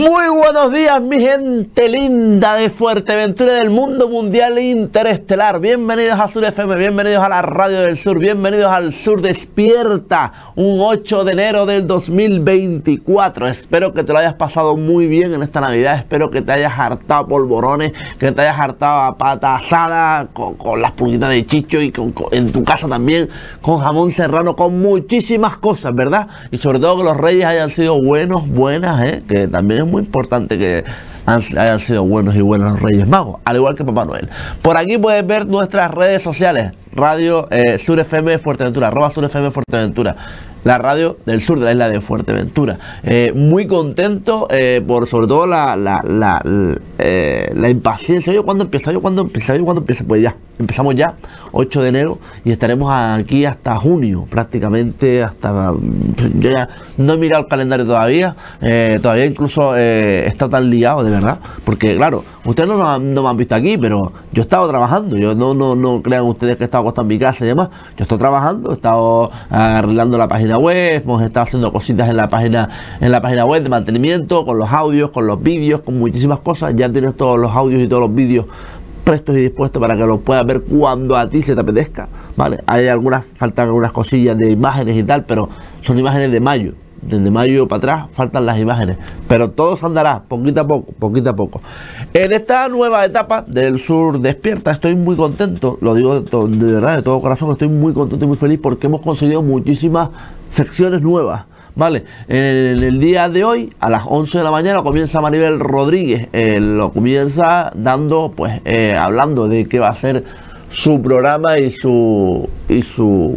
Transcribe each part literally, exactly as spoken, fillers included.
Muy buenos días, mi gente linda de Fuerteventura, del mundo mundial interestelar. Bienvenidos a Sur F M, bienvenidos a la Radio del Sur, bienvenidos al Sur Despierta, un ocho de enero del dos mil veinticuatro. Espero que te lo hayas pasado muy bien en esta Navidad, espero que te hayas hartado polvorones, que te hayas hartado a pata asada, con, con las pulguitas de chicho y con, con, en tu casa también, con jamón serrano, con muchísimas cosas, ¿verdad? Y sobre todo que los reyes hayan sido buenos, buenas, ¿eh? Que también es muy importante que hayan sido buenos y buenos los Reyes Magos, al igual que Papá Noel. Por aquí puedes ver nuestras redes sociales: Radio eh, Sur F M Fuerteventura, arroba Sur F M Fuerteventura, la radio del sur de la isla de Fuerteventura. Eh, muy contento eh, por sobre todo la, la, la, la, eh, la impaciencia. Yo cuando empieza, yo cuando empieza, yo cuando empieza, pues ya, empezamos ya, ocho de enero, y estaremos aquí hasta junio, prácticamente hasta, yo ya no he mirado el calendario todavía, eh, todavía incluso eh, he estado tan liado, de verdad, porque claro, ustedes no, no, no me han visto aquí, pero yo he estado trabajando, yo no, no, no crean ustedes que he estado acostado en mi casa y demás, yo estoy trabajando, he estado arreglando la página web, hemos estado haciendo cositas en la página en la página web de mantenimiento, con los audios, con los vídeos, con muchísimas cosas. Ya tienes todos los audios y todos los vídeos prestos y dispuestos para que los puedas ver cuando a ti se te apetezca, ¿vale? Hay algunas, faltan algunas cosillas de imágenes y tal, pero son imágenes de mayo. Desde mayo para atrás faltan las imágenes, pero todo se andará poquito a poco, poquito a poco. En esta nueva etapa del Sur Despierta estoy muy contento, lo digo de, to de verdad, de todo corazón, estoy muy contento y muy feliz porque hemos conseguido muchísimas secciones nuevas, ¿vale? En el día de hoy, a las once de la mañana, comienza Maribel Rodríguez, eh, lo comienza dando, pues, eh, hablando de qué va a ser su programa y su... y su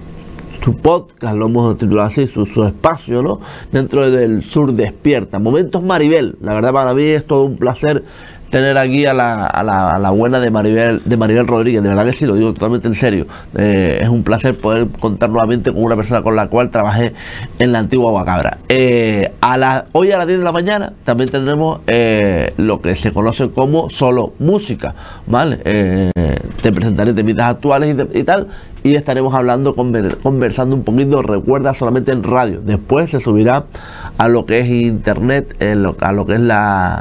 su podcast, lo hemos titulado así, su, su espacio, ¿no? Dentro del Sur Despierta. Momentos Maribel. La verdad, para mí es todo un placer tener aquí a la, a la, a la buena de Maribel, de Maribel Rodríguez. De verdad que sí, lo digo totalmente en serio. Eh, es un placer poder contar nuevamente con una persona con la cual trabajé en la antigua Guacabra. Eh, a la, hoy a las diez de la mañana también tendremos eh, lo que se conoce como Solo Música, ¿vale? Eh, te presentaré temitas actuales y, de, y tal, y estaremos hablando, conver, conversando un poquito. Recuerda, solamente en radio. Después se subirá a lo que es internet, en lo, a lo que es la...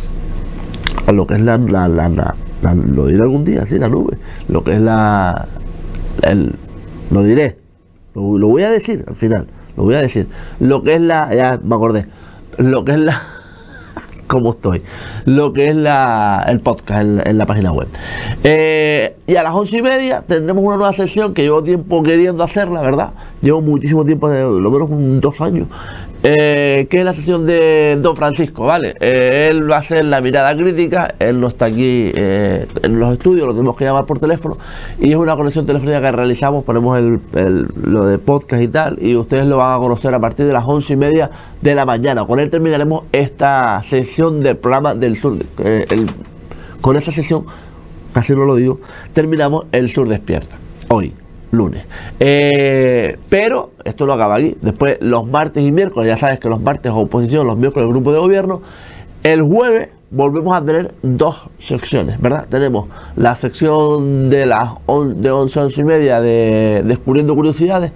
a lo que es la, la, la, la, la lo diré algún día, sí, la nube, lo que es la, el, lo diré, lo, lo voy a decir al final, lo voy a decir, lo que es la, ya me acordé, lo que es la, cómo estoy, lo que es la, el podcast en, en la página web. Eh, y a las once y media tendremos una nueva sesión que llevo tiempo queriendo hacerla, ¿verdad? Llevo muchísimo tiempo, lo menos un, dos años. Eh, que es la sesión de Don Francisco, ¿vale? Eh, él va a hacer la mirada crítica, él no está aquí eh, en los estudios, lo tenemos que llamar por teléfono, y es una conexión telefónica que realizamos, ponemos el, el, lo de podcast y tal, y ustedes lo van a conocer a partir de las once y media de la mañana. Con él terminaremos esta sesión del programa del Sur, eh, el, con esta sesión, casi no lo digo, terminamos el Sur Despierta, hoy lunes, eh, pero esto no acaba aquí. Después los martes y miércoles, ya sabes que los martes oposición, los miércoles grupo de gobierno. El jueves volvemos a tener dos secciones, ¿verdad? Tenemos la sección de las on, de once a once y media de Descubriendo Curiosidades,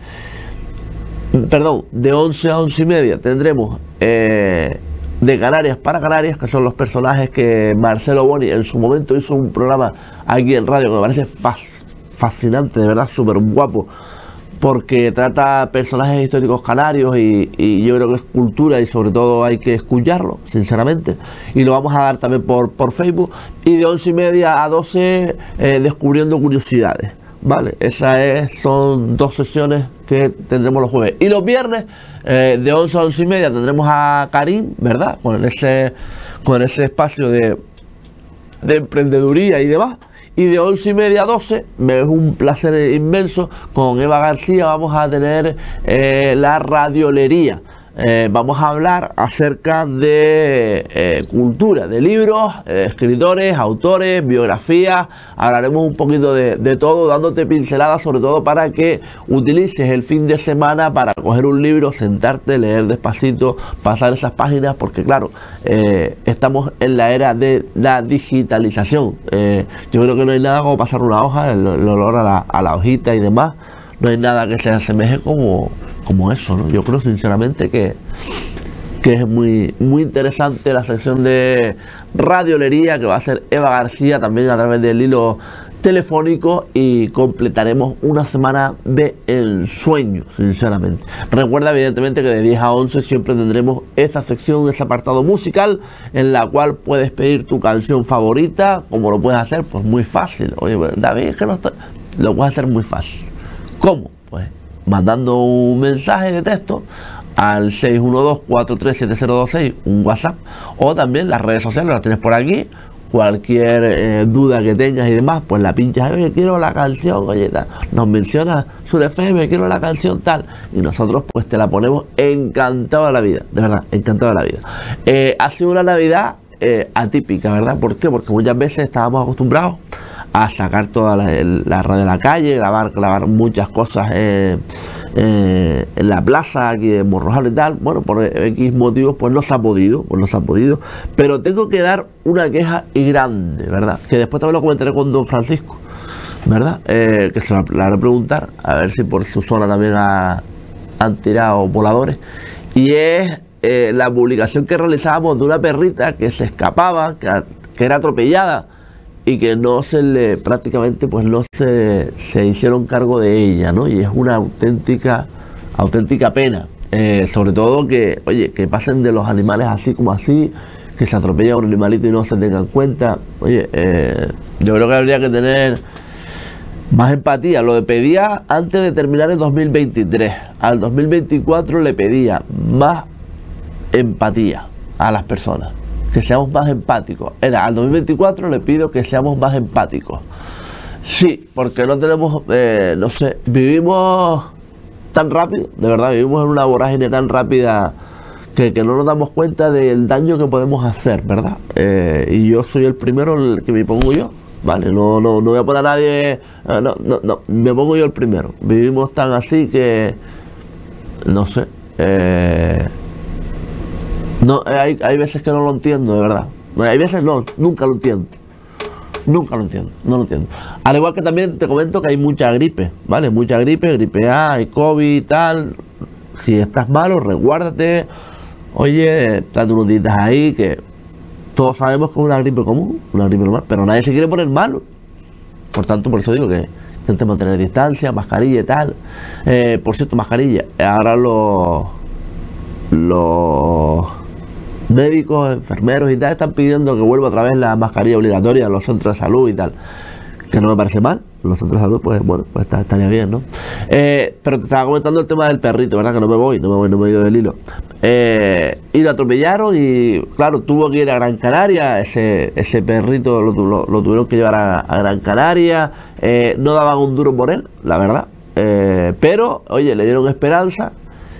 perdón, de once a once y media tendremos eh, de Canarias para Canarias, que son los personajes que Marcelo Boni en su momento hizo un programa aquí en radio que me parece fácil, fascinante, de verdad, súper guapo, porque trata personajes históricos canarios y, y yo creo que es cultura y sobre todo hay que escucharlo, sinceramente, y lo vamos a dar también por, por Facebook. Y de once y media a doce, eh, Descubriendo Curiosidades, ¿vale? Esas es, son dos sesiones que tendremos los jueves. Y los viernes, eh, de once a once y media, tendremos a Karim, ¿verdad? Con ese, con ese espacio de, de emprendeduría y demás. Y de once y media a doce, me es un placer inmenso, con Eva García vamos a tener eh, la radiolería. Eh, vamos a hablar acerca de eh, cultura, de libros, eh, escritores, autores, biografías. Hablaremos un poquito de, de todo, dándote pinceladas, sobre todo para que utilices el fin de semana para coger un libro, sentarte, leer despacito, pasar esas páginas, porque claro, eh, estamos en la era de la digitalización. Eh, yo creo que no hay nada como pasar una hoja, el, el olor a la, a la hojita y demás. No hay nada que se asemeje como, como eso, ¿no? Yo creo sinceramente que, que es muy, muy interesante, la sección de radiolería que va a hacer Eva García también a través del hilo telefónico, y completaremos una semana de ensueño, sinceramente. Recuerda evidentemente que de diez a once siempre tendremos esa sección, ese apartado musical en la cual puedes pedir tu canción favorita. ¿Cómo lo puedes hacer? Pues muy fácil. Oye, David, es que no estoy... Lo puedes hacer muy fácil. ¿Cómo? Pues mandando un mensaje de texto al seis uno dos, cuatro tres siete cero dos seis, un WhatsApp, o también las redes sociales las tienes por aquí. Cualquier eh, duda que tengas y demás, pues la pinchas, oye, quiero la canción, oye, tal. Nos menciona Sur F M, quiero la canción tal, y nosotros pues te la ponemos encantado de la vida, de verdad, encantado de la vida. Eh, ha sido una Navidad eh, atípica, ¿verdad? ¿Por qué? Porque muchas veces estábamos acostumbrados a sacar toda la, la radio de la calle, grabar, grabar muchas cosas eh, eh, en la plaza aquí de Morrojal y tal. Bueno, por X motivos pues no se ha podido, pues no se ha podido, pero tengo que dar una queja y grande, ¿verdad? Que después también lo comentaré con don Francisco, ¿verdad? Eh, que se lo haré preguntar, a ver si por su zona también ha, han tirado voladores, y es eh, la publicación que realizábamos de una perrita que se escapaba, que, que era atropellada, y que no se le, prácticamente pues no se, se hicieron cargo de ella, ¿no? Y es una auténtica, auténtica pena, eh, sobre todo que, oye, que pasen de los animales así como así, que se atropella un animalito y no se tengan cuenta. Oye, eh, yo creo que habría que tener más empatía. Lo pedía antes de terminar el dos mil veintitrés, al dos mil veinticuatro le pedía más empatía a las personas, que seamos más empáticos. Era, al dos mil veinticuatro le pido que seamos más empáticos. Sí, porque no tenemos, eh, no sé, vivimos tan rápido, de verdad, vivimos en una vorágine tan rápida que, que no nos damos cuenta del daño que podemos hacer, ¿verdad? Eh, y yo soy el primero el que me pongo yo, ¿vale? No, no, no voy a poner a nadie, eh, no, no, no, me pongo yo el primero. Vivimos tan así que, no sé, eh... No, hay, hay veces que no lo entiendo, de verdad. Hay veces no, nunca lo entiendo. Nunca lo entiendo, no lo entiendo. Al igual que también te comento que hay mucha gripe, ¿vale? Mucha gripe, gripe A, hay COVID y tal. Si estás malo, resguárdate. Oye, date unos días ahí, que todos sabemos que es una gripe común, una gripe normal, pero nadie se quiere poner malo. Por tanto, por eso digo que intenten mantener distancia, mascarilla y tal. Eh, por cierto, mascarilla. Ahora los... Los... médicos, enfermeros y tal están pidiendo que vuelva otra vez la mascarilla obligatoria en los centros de salud y tal, que no me parece mal. En los centros de salud, pues bueno, pues está, estaría bien, ¿no? Eh, pero te estaba comentando el tema del perrito, ¿verdad? Que no me voy, no me voy, no me he ido del hilo. Eh, y lo atropellaron y, claro, tuvo que ir a Gran Canaria. Ese, ese perrito lo, lo, lo tuvieron que llevar a, a Gran Canaria. Eh, no daban un duro por él, la verdad. Eh, pero, oye, le dieron esperanza.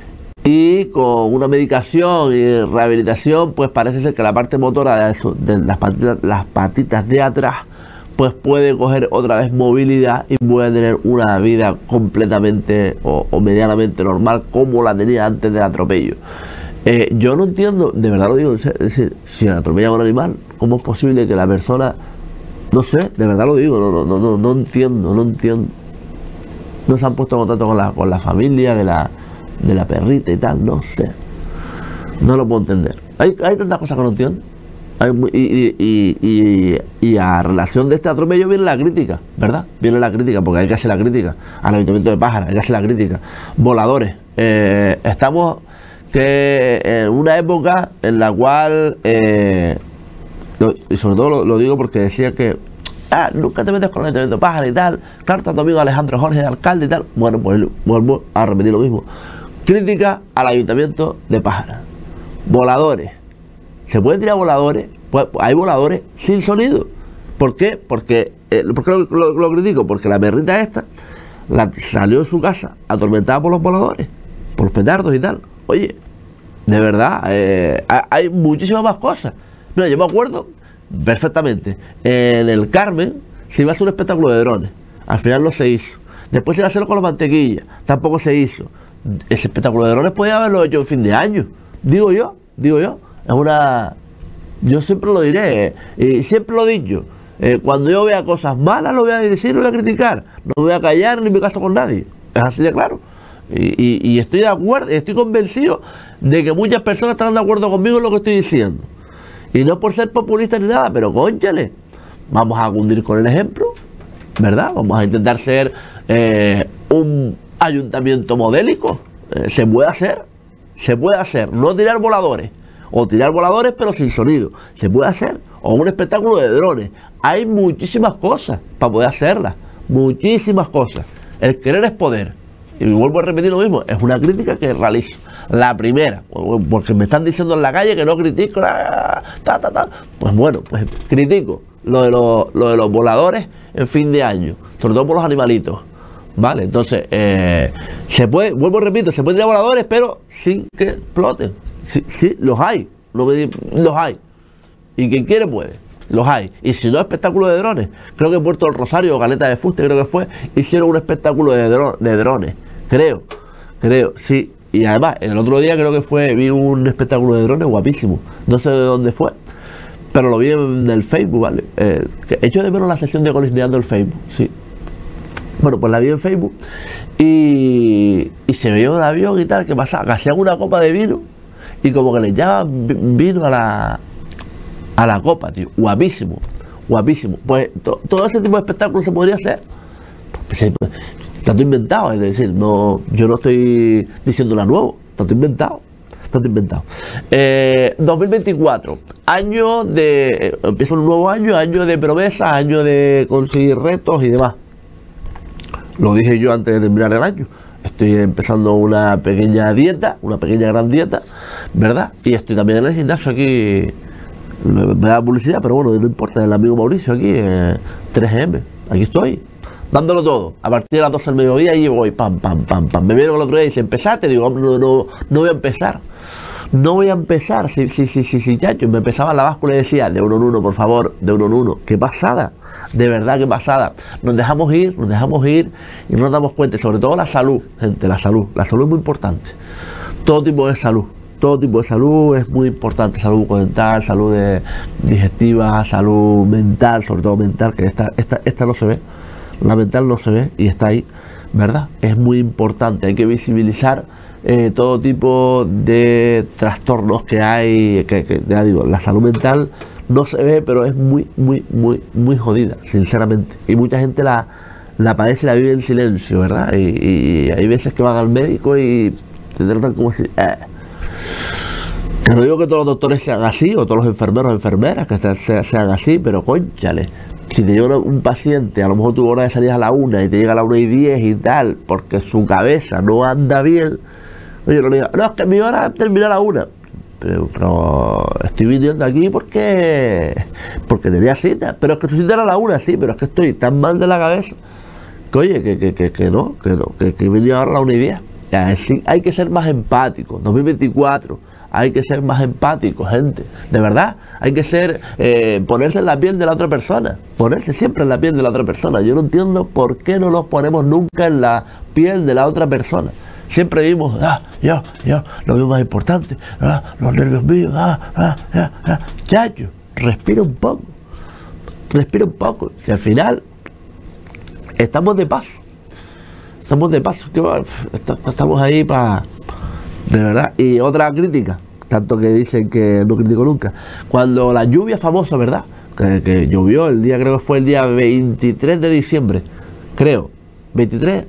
Y con una medicación y rehabilitación, pues parece ser que la parte motora de, eso, de las, patitas, las patitas de atrás, pues puede coger otra vez movilidad y puede tener una vida completamente o, o medianamente normal como la tenía antes del atropello. Eh, yo no entiendo, de verdad lo digo, es decir, si atropella a un animal, ¿cómo es posible que la persona, no sé, de verdad lo digo, no, no, no, no entiendo, no entiendo. No se han puesto en contacto con la, con la familia de la... de la perrita y tal, no sé, no lo puedo entender. Hay, hay tantas cosas que no entiendo. Hay, y, y, y, y, y a relación de este atropello viene la crítica, ¿verdad? Viene la crítica, porque hay que hacer la crítica al Ayuntamiento de Pájara, hay que hacer la crítica. Voladores, eh, estamos que en una época en la cual, eh, lo, y sobre todo lo, lo digo porque decía que ah, nunca te metes con el Ayuntamiento de Pájara y tal, claro, está tu amigo Alejandro Jorge, alcalde y tal. Bueno, pues vuelvo a repetir lo mismo. Crítica al Ayuntamiento de Pájara. Voladores. ¿Se pueden tirar voladores? Pues hay voladores sin sonido. ¿Por qué? Porque, eh, ¿por qué lo, lo, lo critico? Porque la perrita esta la, salió de su casa atormentada por los voladores, por los petardos y tal. Oye, de verdad, eh, hay muchísimas más cosas. Mira, yo me acuerdo perfectamente, en el Carmen se iba a hacer un espectáculo de drones. Al final no se hizo. Después se iba a hacerlo con la mantequilla. Tampoco se hizo. Ese espectáculo de drones podía haberlo hecho en fin de año. Digo yo, digo yo. Es una... Yo siempre lo diré, y siempre lo he dicho. Eh, cuando yo vea cosas malas, lo voy a decir, lo voy a criticar. No me voy a callar ni me caso con nadie. Es así de claro. Y, y, y estoy de acuerdo, estoy convencido de que muchas personas están de acuerdo conmigo en lo que estoy diciendo. Y no por ser populista ni nada, pero cónchale, vamos a cundir con el ejemplo, ¿verdad? Vamos a intentar ser eh, un ayuntamiento modélico. Eh, se puede hacer, se puede hacer. No tirar voladores, o tirar voladores pero sin sonido. Se puede hacer. O un espectáculo de drones. Hay muchísimas cosas para poder hacerlas. Muchísimas cosas. El querer es poder. Y vuelvo a repetir lo mismo, es una crítica que realizo. La primera, porque me están diciendo en la calle que no critico, ta, ta, ta. Pues bueno, pues critico lo de, los, lo de los voladores en fin de año, sobre todo por los animalitos, ¿vale? Entonces, eh, se puede, vuelvo a repito, se puede tirar voladores, pero sin que exploten. Sí, sí, los hay, no me, los hay. Y quien quiere puede. Los hay. Y si no, espectáculo de drones. Creo que en Puerto del Rosario o Caleta de Fuste, creo que fue, hicieron un espectáculo de, dro de drones. Creo, creo, sí. Y además, el otro día creo que fue, vi un espectáculo de drones guapísimo. No sé de dónde fue, pero lo vi en el Facebook, ¿vale? Eh, que echo de menos la sesión de colineando el Facebook, sí. Bueno, pues la vi en Facebook y, y se veía un avión y tal, que pasaba, que hacían una copa de vino y como que le echaban vino a la... a la copa, tío, guapísimo, guapísimo. Pues to, todo ese tipo de espectáculos se podría hacer. Pues, pues, está todo inventado, es decir, no, yo no estoy diciendo nada nuevo, está todo inventado, está todo inventado. Eh, dos mil veinticuatro, año de, eh, empieza un nuevo año, año de promesas, año de conseguir retos y demás. Lo dije yo antes de terminar el año. Estoy empezando una pequeña dieta, una pequeña gran dieta, ¿verdad? Y estoy también en el gimnasio aquí. Me da publicidad, pero bueno, no importa, el amigo Mauricio aquí, eh, tres eme, aquí estoy, dándolo todo, a partir de las doce del mediodía y voy, pam, pam, pam, pam, me vieron el otro día y dice, ¿empezaste? Digo, no, no, no voy a empezar, no voy a empezar, sí, sí, sí, sí, sí, chacho, me empezaba la báscula y decía, de uno en uno, por favor, de uno en uno, qué pasada, de verdad, qué pasada, nos dejamos ir, nos dejamos ir y no nos damos cuenta, y sobre todo la salud, gente, la salud, la salud es muy importante, todo tipo de salud. Todo tipo de salud es muy importante, salud bucodental, salud de, digestiva, salud mental, sobre todo mental, que esta, esta, esta no se ve, la mental no se ve y está ahí, ¿verdad? Es muy importante, hay que visibilizar eh, todo tipo de trastornos que hay, que, que ya digo, la salud mental no se ve, pero es muy, muy, muy, muy jodida, sinceramente, y mucha gente la, la padece y la vive en silencio, ¿verdad? Y, y hay veces que van al médico y te tratan como si... Eh, Que no digo que todos los doctores sean así, o todos los enfermeros o enfermeras que sean así, pero cónchale, si te llega un paciente, a lo mejor tu hora de salir a la una y te llega a la una y diez y tal, porque su cabeza no anda bien, oye, no le diga, no, es que mi hora termina a la una, pero, pero estoy viniendo aquí porque porque tenía cita, pero es que tu cita era a la una, sí, pero es que estoy tan mal de la cabeza, que oye, que, que, que, que no, que no, que, que venía ahora a la una y diez. Ya, sí, hay que ser más empáticos, dos mil veinticuatro, hay que ser más empáticos, gente, de verdad, hay que ser, eh, ponerse en la piel de la otra persona, ponerse siempre en la piel de la otra persona. Yo no entiendo por qué no nos ponemos nunca en la piel de la otra persona. Siempre vimos, ah, yo, yo, lo mío más importante, ah, los nervios míos, ah, ah, ah, ah. Chacho, respira un poco, respira un poco, si al final estamos de paso. Estamos de paso, que estamos ahí para... De verdad. Y otra crítica, tanto que dicen que no critico nunca. Cuando la lluvia famosa, ¿verdad? Que, que llovió el día, creo que fue el día veintitrés de diciembre. Creo. veintitrés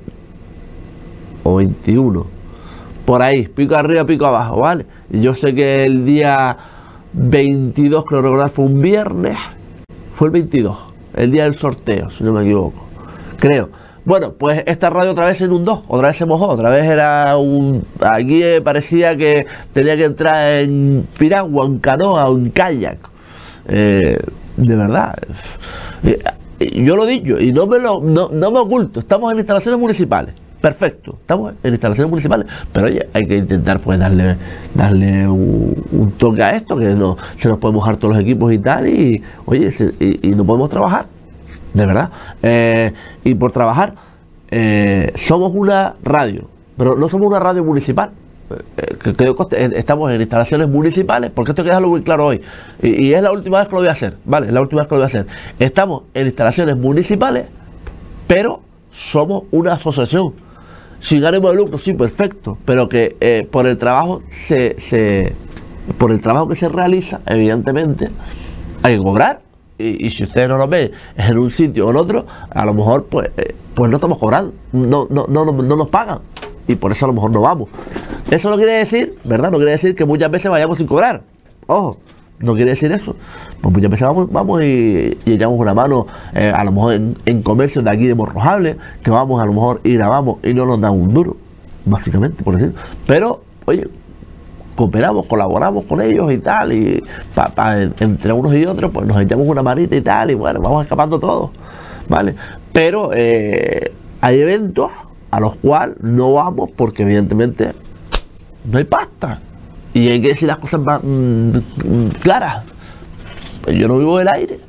o veintiuno. Por ahí, pico arriba, pico abajo, ¿vale? Y yo sé que el día veintidós, creo recordar, fue un viernes. Fue el veintidós, el día del sorteo, si no me equivoco. Creo. Bueno, pues esta radio otra vez se inundó, otra vez se mojó, otra vez era un... Aquí eh, parecía que tenía que entrar en piragua, en canoa o en kayak. Eh, de verdad. Eh, yo lo he dicho y no me, lo, no, no me oculto, estamos en instalaciones municipales. Perfecto, estamos en instalaciones municipales, pero oye, hay que intentar pues darle darle un, un toque a esto, que no se nos puede mojar todos los equipos y tal, y oye, se, y, y no podemos trabajar. De verdad, eh, y por trabajar eh, somos una radio, pero no somos una radio municipal, eh, que, que coste, estamos en instalaciones municipales, porque esto hay que dejarlo muy claro hoy, y, y es la última vez que lo voy a hacer, vale, es la última vez que lo voy a hacer. Estamos en instalaciones municipales, pero somos una asociación, sin ánimo de lucro, sí, perfecto, pero que eh, por el trabajo se, se por el trabajo que se realiza, evidentemente hay que cobrar. Y, y si ustedes no lo ven en un sitio o en otro, a lo mejor pues, eh, pues no estamos cobrando, no, no, no, no, no nos pagan, y por eso a lo mejor no vamos. Eso no quiere decir, ¿verdad? No quiere decir que muchas veces vayamos sin cobrar. Ojo, no quiere decir eso. Pues muchas veces vamos, vamos y, y echamos una mano, eh, a lo mejor en, en comercios de aquí de Morrojable, que vamos a lo mejor y grabamos y no nos dan un duro, básicamente, por decir. Pero, oye, cooperamos, colaboramos con ellos y tal, y pa, pa, entre unos y otros, pues nos echamos una manita y tal, y bueno, vamos escapando todos, ¿vale? Pero eh, hay eventos a los cuales no vamos porque evidentemente no hay pasta. Y hay que decir las cosas más mmm, claras. Pues yo no vivo del aire.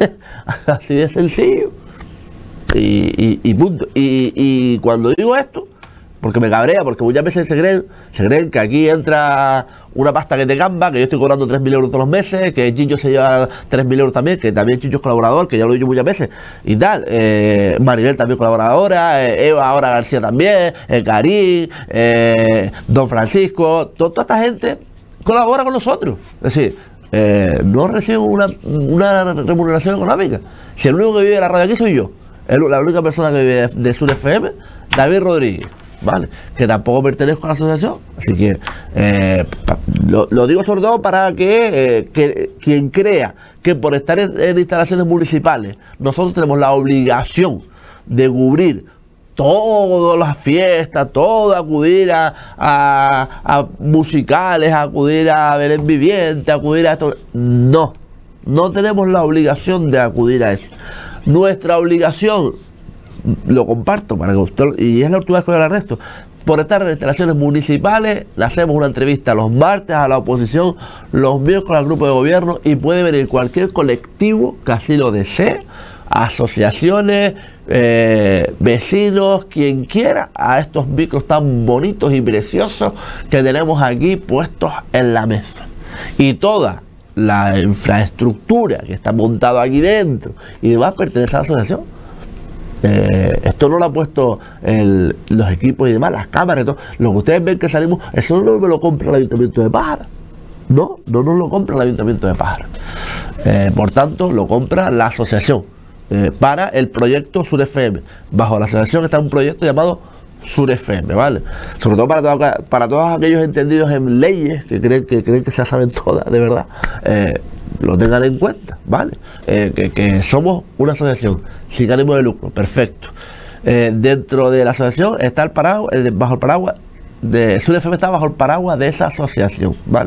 Así de sencillo. Y, y, y punto. Y, y cuando digo esto, porque me cabrea, porque muchas veces se creen, se creen que aquí entra una pasta que te camba, que yo estoy cobrando tres mil euros todos los meses, que Chicho se lleva tres mil euros también, que también Chicho es colaborador, que ya lo he dicho muchas veces, y tal. Eh, Maribel también colaboradora, eh, Eva ahora García también, eh, Karim, eh, Don Francisco, to, toda esta gente colabora con nosotros. Es decir, eh, no reciben una, una remuneración económica. Si el único que vive de la radio aquí soy yo, el, la única persona que vive de, de Sur F M, David Rodríguez. Vale, que tampoco pertenezco a la asociación, así que eh, lo, lo digo sobre todo para que, eh, que quien crea que por estar en, en instalaciones municipales nosotros tenemos la obligación de cubrir todas las fiestas, todo acudir a, a, a musicales, acudir a Belén Viviente, acudir a esto, no, no tenemos la obligación de acudir a eso. Nuestra obligación, lo comparto para que usted, y es la última vez que voy a hablar de esto, por estar en instalaciones municipales, le hacemos una entrevista los martes a la oposición, los miércoles al grupo de gobierno, y puede venir cualquier colectivo que así lo desee, asociaciones, eh, vecinos, quien quiera, a estos micros tan bonitos y preciosos que tenemos aquí puestos en la mesa. Y toda la infraestructura que está montada aquí dentro y demás pertenece a la asociación. Eh, esto no lo ha puesto el, los equipos y demás, las cámaras y todo. Lo que ustedes ven que salimos, eso no me lo compra el Ayuntamiento de Pájara. No, no nos lo compra el Ayuntamiento de Pájara. Eh, por tanto, lo compra la asociación eh, para el proyecto Sur F M. Bajo la asociación está un proyecto llamado Sur F M, ¿vale? Sobre todo para, todo, para todos aquellos entendidos en leyes que creen que, creen que se saben todas, de verdad. Eh, lo tengan en cuenta, ¿vale? Eh, que, que somos una asociación sin ánimo de lucro, perfecto. Eh, dentro de la asociación está el paraguas, eh, bajo el paraguas de Sur F M está bajo el paraguas de esa asociación, ¿vale?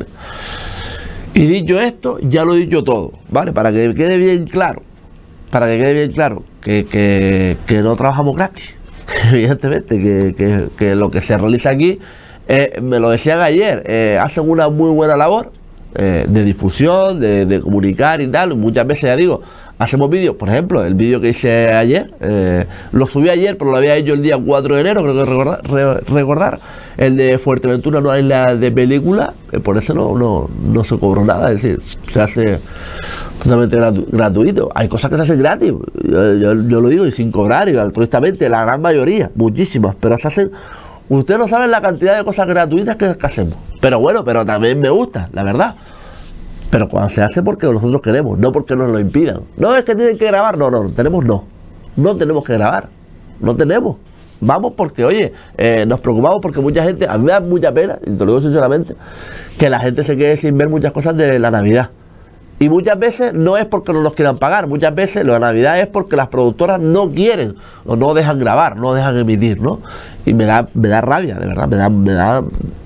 Y dicho esto, ya lo he dicho todo, ¿vale? Para que quede bien claro, para que quede bien claro que, que, que no trabajamos gratis, evidentemente, que, que, que lo que se realiza aquí, eh, me lo decían ayer, eh, hacen una muy buena labor eh, de difusión, de, de comunicar y tal. Muchas veces, ya digo, hacemos vídeos, por ejemplo, el vídeo que hice ayer, eh, lo subí ayer, pero lo había hecho el día cuatro de enero, creo que recordar, re, recordar el de Fuerteventura no hay la de película, eh, por eso no, no, no se cobró nada, es decir, se hace totalmente gratu gratuito. Hay cosas que se hacen gratis, yo, yo, yo lo digo, y sin cobrar, y altruistamente, la gran mayoría, muchísimas, pero se hacen. Ustedes no saben la cantidad de cosas gratuitas que, que hacemos, pero bueno, pero también me gusta, la verdad. Pero cuando se hace porque nosotros queremos, no porque nos lo impidan. No es que tienen que grabar, no, no, tenemos no. No tenemos que grabar, no tenemos. Vamos porque, oye, eh, nos preocupamos porque mucha gente, a mí me da mucha pena, y te lo digo sinceramente, que la gente se quede sin ver muchas cosas de la Navidad. Y muchas veces no es porque no nos quieran pagar, muchas veces lo de Navidad es porque las productoras no quieren o no dejan grabar, no dejan emitir, ¿no? Y me da, me da rabia, de verdad, me da, me da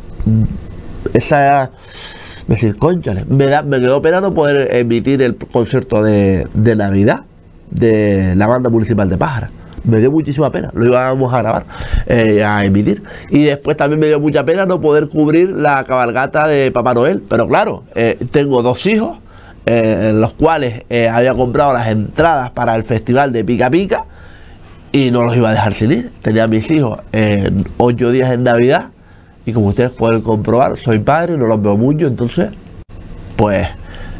esa... decir, cónchale, me, da, me quedó pena no poder emitir el concierto de, de Navidad de la banda municipal de Pájara. Me dio muchísima pena, lo íbamos a grabar, eh, a emitir. Y después también me dio mucha pena no poder cubrir la cabalgata de Papá Noel. Pero claro, eh, tengo dos hijos, eh, en los cuales eh, había comprado las entradas para el festival de Pica Pica y no los iba a dejar sin ir. Tenía a mis hijos eh, ocho días en Navidad. Y como ustedes pueden comprobar, soy padre, no los veo mucho, entonces, pues,